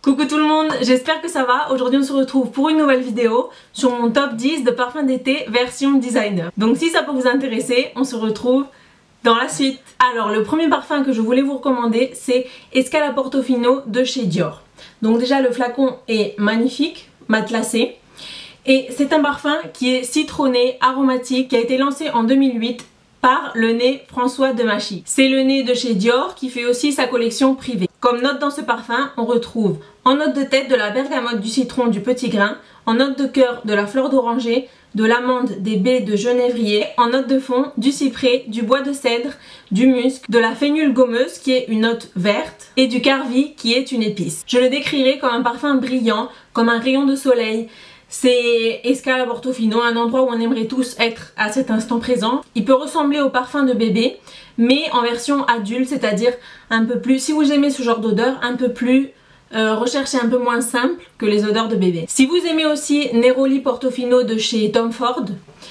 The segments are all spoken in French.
Coucou tout le monde, j'espère que ça va. Aujourd'hui on se retrouve pour une nouvelle vidéo sur mon top 10 de parfums d'été version designer. Donc si ça peut vous intéresser, on se retrouve dans la suite. Alors le premier parfum que je voulais vous recommander, c'est Escala Portofino de chez Dior. Donc déjà le flacon est magnifique, matelassé. Et c'est un parfum qui est citronné, aromatique, qui a été lancé en 2008 par le nez François Demachy. C'est le nez de chez Dior qui fait aussi sa collection privée. Comme note dans ce parfum, on retrouve en note de tête de la bergamote, du citron, du petit grain, en note de cœur de la fleur d'oranger, de l'amande, des baies de genévrier, en note de fond du cyprès, du bois de cèdre, du musc, de la fénule gommeuse qui est une note verte et du carvi qui est une épice. Je le décrirai comme un parfum brillant, comme un rayon de soleil. C'est Escala Portofino, un endroit où on aimerait tous être à cet instant présent. Il peut ressembler au parfum de bébé, mais en version adulte, c'est-à-dire un peu plus, si vous aimez ce genre d'odeur, un peu plus recherché, un peu moins simple que les odeurs de bébé. Si vous aimez aussi Neroli Portofino de chez Tom Ford,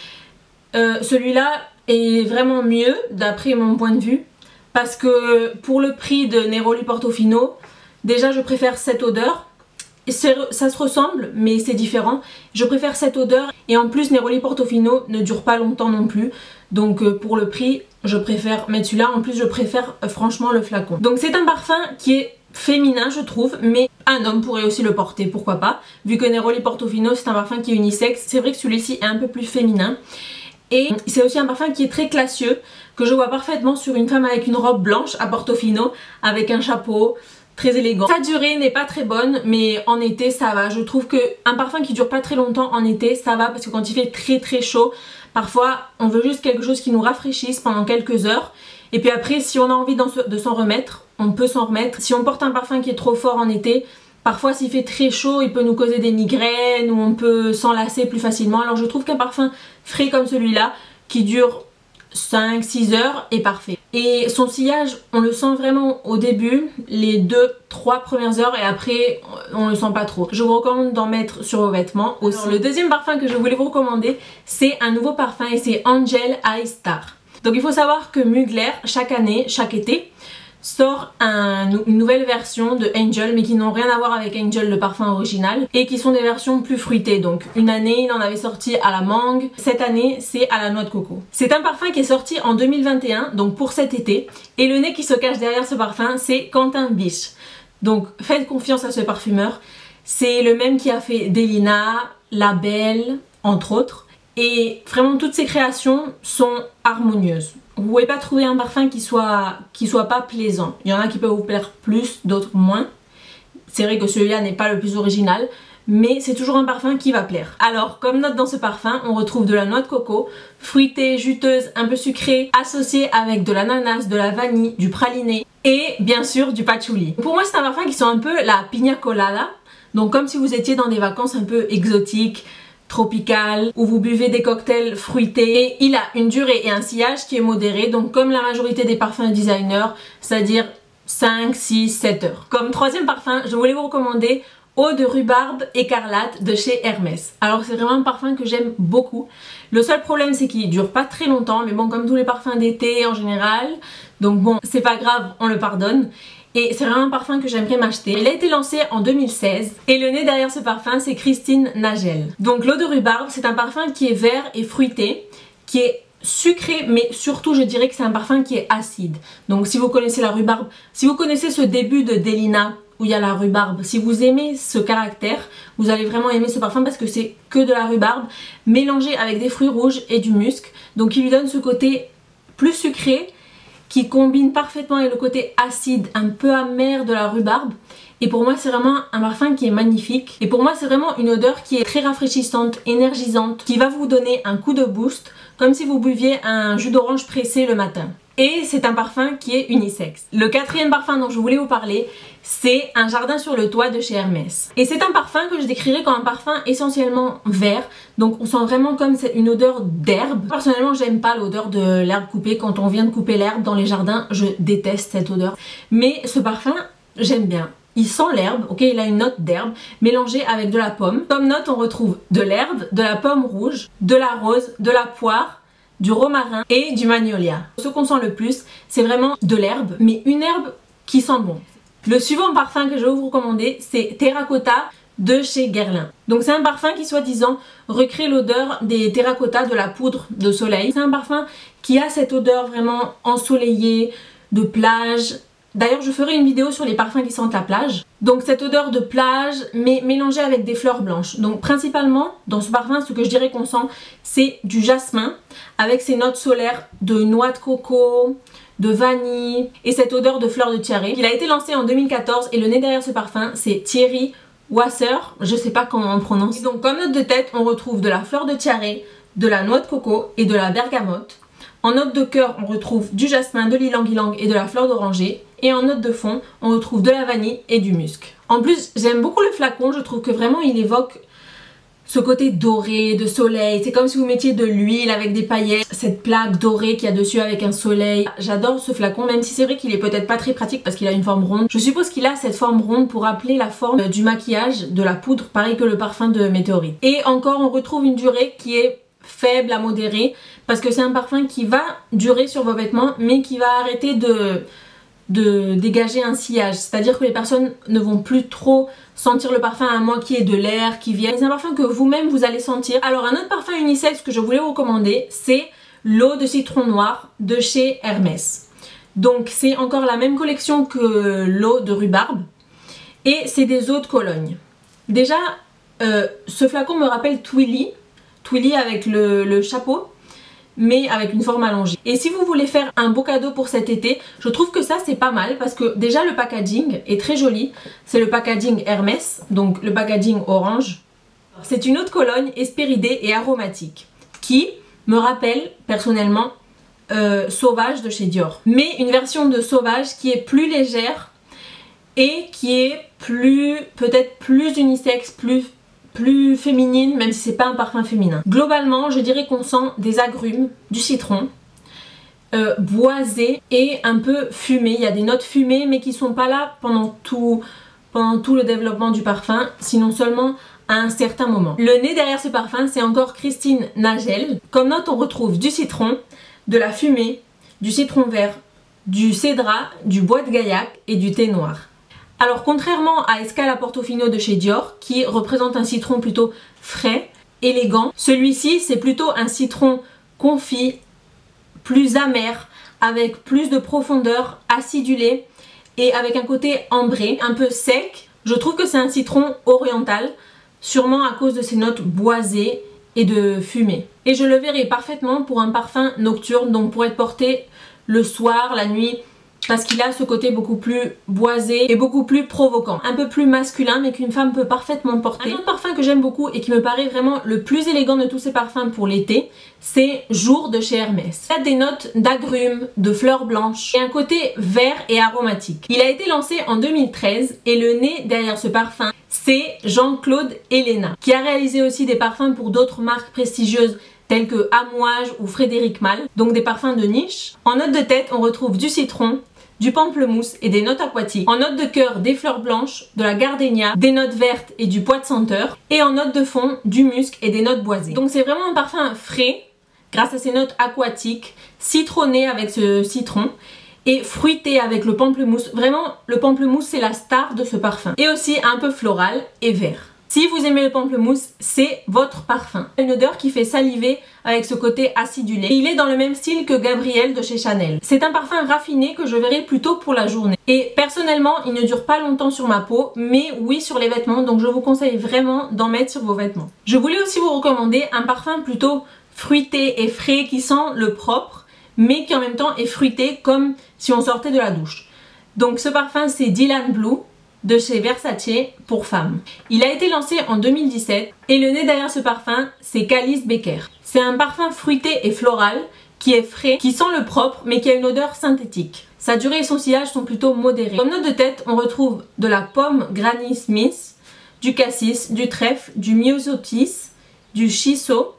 celui-là est vraiment mieux d'après mon point de vue, parce que pour le prix de Neroli Portofino, déjà je préfère cette odeur. Ça se ressemble mais c'est différent, je préfère cette odeur et en plus Neroli Portofino ne dure pas longtemps non plus, donc pour le prix je préfère mettre celui-là. En plus je préfère franchement le flacon. Donc c'est un parfum qui est féminin je trouve, mais un homme pourrait aussi le porter, pourquoi pas, vu que Neroli Portofino c'est un parfum qui est unisexe. C'est vrai que celui-ci est un peu plus féminin et c'est aussi un parfum qui est très classieux, que je vois parfaitement sur une femme avec une robe blanche à Portofino avec un chapeau, très élégant. Sa durée n'est pas très bonne, mais en été ça va. Je trouve qu'un parfum qui dure pas très longtemps en été ça va, parce que quand il fait très chaud, parfois on veut juste quelque chose qui nous rafraîchisse pendant quelques heures. Et puis après si on a envie de s'en remettre, on peut s'en remettre. Si on porte un parfum qui est trop fort en été, parfois s'il fait très chaud il peut nous causer des migraines ou on peut s'enlacer plus facilement. Alors je trouve qu'un parfum frais comme celui-là qui dure 5-6 heures est parfait. Et son sillage on le sent vraiment au début, les 2-3 premières heures, et après on le sent pas trop. Je vous recommande d'en mettre sur vos vêtements aussi. Alors, le deuxième parfum que je voulais vous recommander, c'est un nouveau parfum et c'est Angel Eye Star. Donc il faut savoir que Mugler chaque année, chaque été, sort une nouvelle version de Angel, mais qui n'ont rien à voir avec Angel le parfum original, et qui sont des versions plus fruitées. Donc une année il en avait sorti à la mangue, cette année c'est à la noix de coco. C'est un parfum qui est sorti en 2021, donc pour cet été, et le nez qui se cache derrière ce parfum c'est Quentin Biche. Donc faites confiance à ce parfumeur, c'est le même qui a fait Delina, La Belle entre autres, et vraiment toutes ses créations sont harmonieuses. Vous pouvez pas trouver un parfum qui soit pas plaisant. Il y en a qui peuvent vous plaire plus, d'autres moins. C'est vrai que celui-là n'est pas le plus original, mais c'est toujours un parfum qui va plaire. Alors comme note dans ce parfum, on retrouve de la noix de coco, fruitée, juteuse, un peu sucrée, associée avec de l'ananas, de la vanille, du praliné et bien sûr du patchouli. Pour moi c'est un parfum qui sent un peu la pina colada, donc comme si vous étiez dans des vacances un peu exotiques, tropical, où vous buvez des cocktails fruités. Et il a une durée et un sillage qui est modéré, donc comme la majorité des parfums de designer, c'est-à-dire 5, 6, 7 heures. Comme troisième parfum, je voulais vous recommander Eau de rhubarbe écarlate de chez Hermès. Alors c'est vraiment un parfum que j'aime beaucoup. Le seul problème c'est qu'il dure pas très longtemps, mais bon, comme tous les parfums d'été en général, donc bon, c'est pas grave, on le pardonne. Et c'est vraiment un parfum que j'aimerais m'acheter. Il a été lancé en 2016 et le nez derrière ce parfum c'est Christine Nagel. Donc l'eau de rhubarbe c'est un parfum qui est vert et fruité, qui est sucré, mais surtout je dirais que c'est un parfum qui est acide. Donc si vous connaissez la rhubarbe, si vous connaissez ce début de Delina où il y a la rhubarbe, si vous aimez ce caractère, vous allez vraiment aimer ce parfum parce que c'est que de la rhubarbe mélangée avec des fruits rouges et du musc. Donc il lui donne ce côté plus sucré qui combine parfaitement avec le côté acide, un peu amer de la rhubarbe. Et pour moi c'est vraiment un parfum qui est magnifique. Et pour moi c'est vraiment une odeur qui est très rafraîchissante, énergisante, qui va vous donner un coup de boost, comme si vous buviez un jus d'orange pressé le matin. Et c'est un parfum qui est unisexe. Le quatrième parfum dont je voulais vous parler, c'est Un jardin sur le toit de chez Hermès. Et c'est un parfum que je décrirais comme un parfum essentiellement vert. Donc on sent vraiment comme une odeur d'herbe. Personnellement j'aime pas l'odeur de l'herbe coupée. Quand on vient de couper l'herbe dans les jardins, je déteste cette odeur. Mais ce parfum, j'aime bien. Il sent l'herbe, ok, il a une note d'herbe mélangée avec de la pomme. Comme note on retrouve de l'herbe, de la pomme rouge, de la rose, de la poire, du romarin et du magnolia. Ce qu'on sent le plus, c'est vraiment de l'herbe, mais une herbe qui sent bon. Le suivant parfum que je vais vous recommander, c'est Terracotta de chez Guerlain. Donc c'est un parfum qui soi-disant recrée l'odeur des terracotta, de la poudre de soleil. C'est un parfum qui a cette odeur vraiment ensoleillée, de plage. D'ailleurs je ferai une vidéo sur les parfums qui sentent la plage. Donc cette odeur de plage mais mélangée avec des fleurs blanches. Donc principalement dans ce parfum ce que je dirais qu'on sent c'est du jasmin avec ses notes solaires de noix de coco, de vanille et cette odeur de fleurs de tiare. Il a été lancé en 2014 et le nez derrière ce parfum c'est Thierry Wasser, je sais pas comment on prononce. Et donc comme note de tête on retrouve de la fleur de tiare, de la noix de coco et de la bergamote. En note de cœur on retrouve du jasmin, de l'ylang-ylang et de la fleur d'oranger. Et en note de fond on retrouve de la vanille et du musc. En plus j'aime beaucoup le flacon, je trouve que vraiment il évoque ce côté doré, de soleil. C'est comme si vous mettiez de l'huile avec des paillettes, cette plaque dorée qu'il y a dessus avec un soleil. J'adore ce flacon, même si c'est vrai qu'il est peut-être pas très pratique parce qu'il a une forme ronde. Je suppose qu'il a cette forme ronde pour rappeler la forme du maquillage, de la poudre, pareil que le parfum de Météorite. Et encore on retrouve une durée qui est faible à modérée parce que c'est un parfum qui va durer sur vos vêtements mais qui va arrêter de dégager un sillage, c'est-à-dire que les personnes ne vont plus trop sentir le parfum à moins qu'il y ait de l'air qui vienne. C'est un parfum que vous-même vous allez sentir. Alors un autre parfum unisexe que je voulais vous recommander, c'est l'eau de citron noir de chez Hermès. Donc c'est encore la même collection que l'eau de rhubarbe et c'est des eaux de Cologne. Déjà ce flacon me rappelle Twilly avec le chapeau, mais avec une forme allongée. Et si vous voulez faire un beau cadeau pour cet été, je trouve que ça c'est pas mal parce que déjà le packaging est très joli. C'est le packaging Hermès, donc le packaging orange. C'est une eau de Cologne espéridée et aromatique qui me rappelle personnellement Sauvage de chez Dior. Mais une version de Sauvage qui est plus légère et qui est peut-être plus unisexe, plus féminine, même si c'est pas un parfum féminin. Globalement je dirais qu'on sent des agrumes, du citron, boisé et un peu fumé. Il y a des notes fumées mais qui sont pas là pendant tout le développement du parfum, sinon seulement à un certain moment. Le nez derrière ce parfum c'est encore Christine Nagel. Comme note on retrouve du citron, de la fumée, du citron vert, du cédrat, du bois de gaillac et du thé noir. Alors contrairement à Escala Portofino de chez Dior qui représente un citron plutôt frais, élégant, celui-ci c'est plutôt un citron confit, plus amer, avec plus de profondeur, acidulé et avec un côté ambré, un peu sec. Je trouve que c'est un citron oriental, sûrement à cause de ses notes boisées et de fumée. Et je le verrai parfaitement pour un parfum nocturne, donc pour être porté le soir, la nuit, parce qu'il a ce côté beaucoup plus boisé et beaucoup plus provoquant, un peu plus masculin mais qu'une femme peut parfaitement porter. Un autre parfum que j'aime beaucoup et qui me paraît vraiment le plus élégant de tous ces parfums pour l'été, c'est Jour de chez Hermès. Il a des notes d'agrumes, de fleurs blanches et un côté vert et aromatique. Il a été lancé en 2013 et le nez derrière ce parfum c'est Jean-Claude Helena qui a réalisé aussi des parfums pour d'autres marques prestigieuses tels que Amouage ou Frédéric Malle, donc des parfums de niche. En note de tête on retrouve du citron, du pamplemousse et des notes aquatiques. En note de cœur, des fleurs blanches, de la gardénia, des notes vertes et du pois de senteur. Et en note de fond, du musc et des notes boisées. Donc c'est vraiment un parfum frais grâce à ses notes aquatiques, citronné avec ce citron et fruité avec le pamplemousse. Vraiment le pamplemousse c'est la star de ce parfum. Et aussi un peu floral et vert. Si vous aimez le pamplemousse, c'est votre parfum. Une odeur qui fait saliver avec ce côté acidulé. Et il est dans le même style que Gabrielle de chez Chanel. C'est un parfum raffiné que je verrai plutôt pour la journée. Et personnellement, il ne dure pas longtemps sur ma peau, mais oui sur les vêtements. Donc je vous conseille vraiment d'en mettre sur vos vêtements. Je voulais aussi vous recommander un parfum plutôt fruité et frais qui sent le propre, mais qui en même temps est fruité comme si on sortait de la douche. Donc ce parfum c'est Dylan Blue de chez Versace pour femmes. Il a été lancé en 2017 et le nez derrière ce parfum c'est Calice Becker. C'est un parfum fruité et floral qui est frais, qui sent le propre mais qui a une odeur synthétique. Sa durée et son sillage sont plutôt modérés. Comme note de tête on retrouve de la pomme Granny Smith, du cassis, du trèfle, du myosotis, du shiso.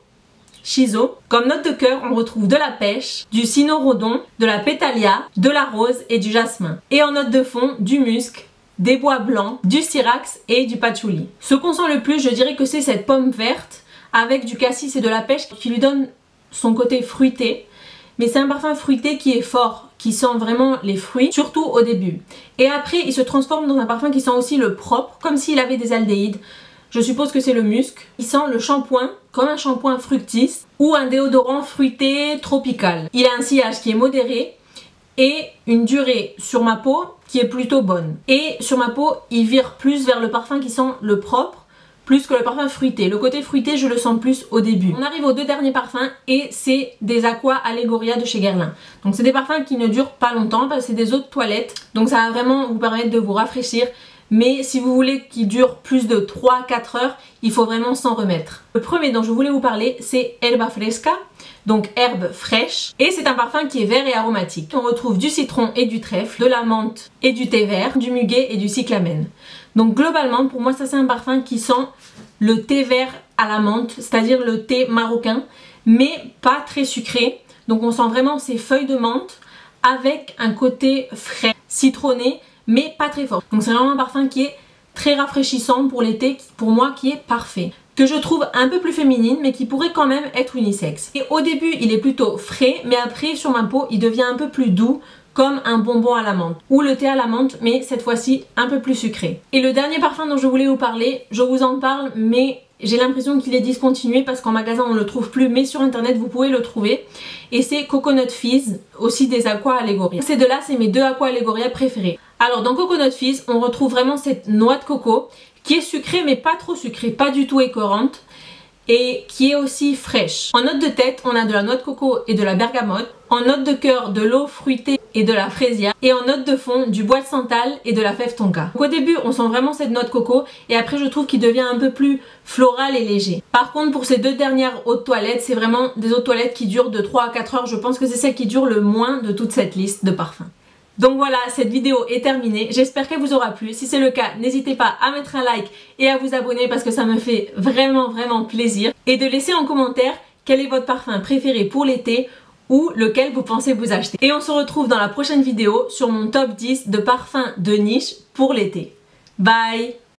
Comme note de cœur on retrouve de la pêche, du cynorrhodon, de la pétalia, de la rose et du jasmin. Et en note de fond du musc, des bois blancs, du syrax et du patchouli. Ce qu'on sent le plus, je dirais que c'est cette pomme verte avec du cassis et de la pêche qui lui donne son côté fruité, mais c'est un parfum fruité qui est fort, qui sent vraiment les fruits, surtout au début. Et après il se transforme dans un parfum qui sent aussi le propre, comme s'il avait des aldéhydes. Je suppose que c'est le musc. Il sent le shampoing comme un shampoing fructis ou un déodorant fruité tropical. Il a un sillage qui est modéré et une durée sur ma peau qui est plutôt bonne. Et sur ma peau, il vire plus vers le parfum qui sent le propre, plus que le parfum fruité. Le côté fruité, je le sens plus au début. On arrive aux deux derniers parfums et c'est des Aqua Allegoria de chez Guerlain. Donc c'est des parfums qui ne durent pas longtemps parce que c'est des eaux de toilette. Donc ça va vraiment vous permettre de vous rafraîchir. Mais si vous voulez qu'il dure plus de 3-4 heures, il faut vraiment s'en remettre. Le premier dont je voulais vous parler, c'est Herba Fresca, donc herbe fraîche. Et c'est un parfum qui est vert et aromatique. On retrouve du citron et du trèfle, de la menthe et du thé vert, du muguet et du cyclamen. Donc globalement, pour moi, ça c'est un parfum qui sent le thé vert à la menthe, c'est-à-dire le thé marocain, mais pas très sucré. Donc on sent vraiment ces feuilles de menthe avec un côté frais, citronné, mais pas très fort. Donc c'est vraiment un parfum qui est très rafraîchissant pour l'été, pour moi qui est parfait. Que je trouve un peu plus féminine mais qui pourrait quand même être unisexe. Et au début il est plutôt frais, mais après sur ma peau il devient un peu plus doux, comme un bonbon à la menthe ou le thé à la menthe, mais cette fois-ci un peu plus sucré. Et le dernier parfum dont je voulais vous parler, je vous en parle mais j'ai l'impression qu'il est discontinué parce qu'en magasin on ne le trouve plus, mais sur internet vous pouvez le trouver. Et c'est Coconut Fizz, aussi des Aqua Allegoria. Ces deux-là, c'est mes deux Aqua Allegoria préférés. Alors dans Coconut Fizz, on retrouve vraiment cette noix de coco qui est sucrée mais pas trop sucrée, pas du tout écœurante et qui est aussi fraîche. En note de tête, on a de la noix de coco et de la bergamote. En note de cœur, de l'eau fruitée et de la fraisia. Et en note de fond, du bois de santal et de la fève tonka. Donc au début, on sent vraiment cette noix de coco et après je trouve qu'il devient un peu plus floral et léger. Par contre, pour ces deux dernières eaux de toilette, c'est vraiment des eaux de toilette qui durent de 3 à 4 heures. Je pense que c'est celle qui dure le moins de toute cette liste de parfums. Donc voilà, cette vidéo est terminée, j'espère qu'elle vous aura plu. Si c'est le cas, n'hésitez pas à mettre un like et à vous abonner parce que ça me fait vraiment plaisir. Et de laisser en commentaire quel est votre parfum préféré pour l'été ou lequel vous pensez vous acheter. Et on se retrouve dans la prochaine vidéo sur mon top 10 de parfums de niche pour l'été. Bye!